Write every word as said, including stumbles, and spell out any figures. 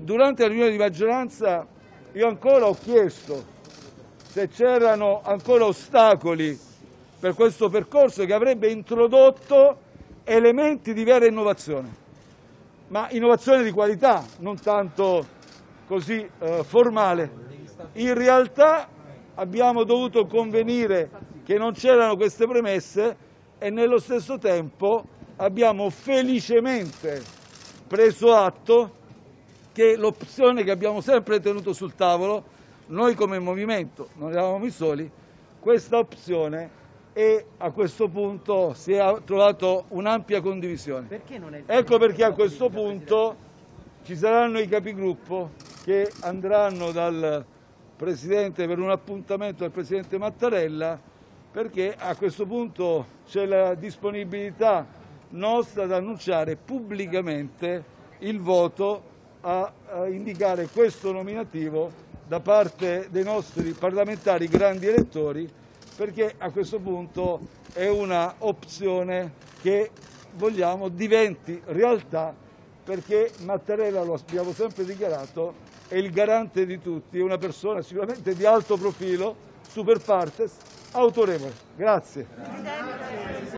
durante la riunione di maggioranza io ancora ho chiesto se c'erano ancora ostacoli per questo percorso che avrebbe introdotto elementi di vera innovazione, ma innovazione di qualità, non tanto così eh, formale. In realtà abbiamo dovuto convenire che non c'erano queste premesse e nello stesso tempo abbiamo felicemente preso atto che l'opzione che abbiamo sempre tenuto sul tavolo, noi come movimento non eravamo i soli, questa opzione e a questo punto si è trovato un'ampia condivisione. Perché non è ecco perché a questo punto ci saranno i capigruppo che andranno dal Presidente per un appuntamento del Presidente Mattarella, perché a questo punto c'è la disponibilità nostra ad annunciare pubblicamente il voto a, a indicare questo nominativo da parte dei nostri parlamentari grandi elettori, perché a questo punto è una opzione che vogliamo diventi realtà, perché Mattarella, lo abbiamo sempre dichiarato, è il garante di tutti, è una persona sicuramente di alto profilo, super partes, autorevole. Grazie.